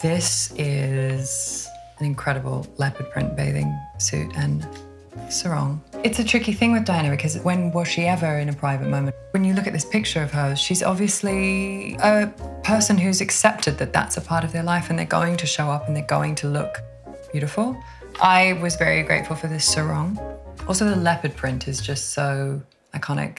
This is an incredible leopard print bathing suit and sarong. It's a tricky thing with Diana because when was she ever in a private moment? When you look at this picture of her, she's obviously a person who's accepted that that's a part of their life and they're going to show up and they're going to look beautiful. I was very grateful for this sarong. Also, the leopard print is just so iconic.